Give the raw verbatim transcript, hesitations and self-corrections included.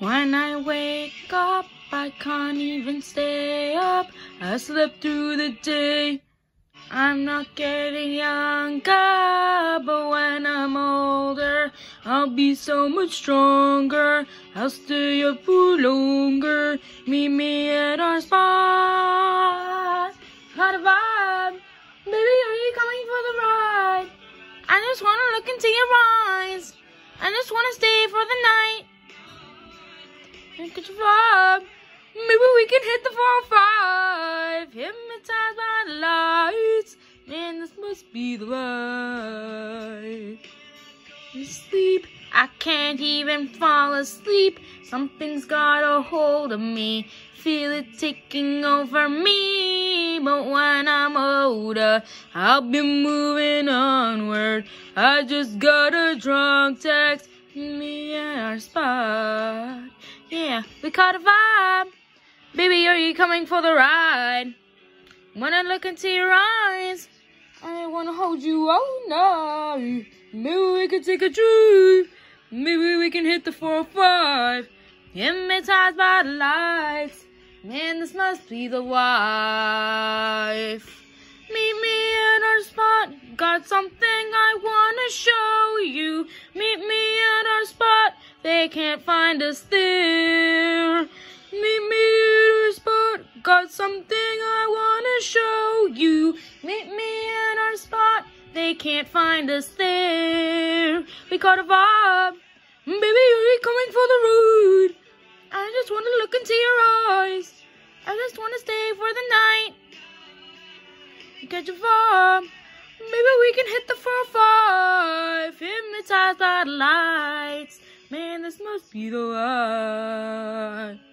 When I wake up, I can't even stay up. I slept through the day. I'm not getting younger, but when I'm older, I'll be so much stronger. I'll stay up for longer. Meet me at our spot. Got a vibe. Baby, are you coming for the ride? I just wanna look into your eyes. I just wanna stay for the night. Get your vibe. Maybe we can hit the four oh five. Hypnotized by the lights. Man, this must be the vibe. Sleep. I can't even fall asleep. Something's got a hold of me. Feel it taking over me. But when I'm older, I'll be moving onward. I just got a drunk text. Me at our spot. Yeah, we caught a vibe. Baby, are you coming for the ride? When I look into your eyes, I wanna hold you all night. Maybe we can take a trip. Maybe we can hit the four oh five. Hypnotized by the lights. Man, this must be the wife. Meet me at our spot. Got something I wanna show you. Meet me at our spot. They can't find us there. Meet me at our spot. Got something I wanna show you. Meet me at our spot. They can't find us there. We caught a vibe. Baby, are you coming for the ride? I just wanna look into your eyes. I just wanna stay for the night. Catch a vibe. Maybe we can hit the four oh five. Hypnotized by the lights. Man, this must be the vibe.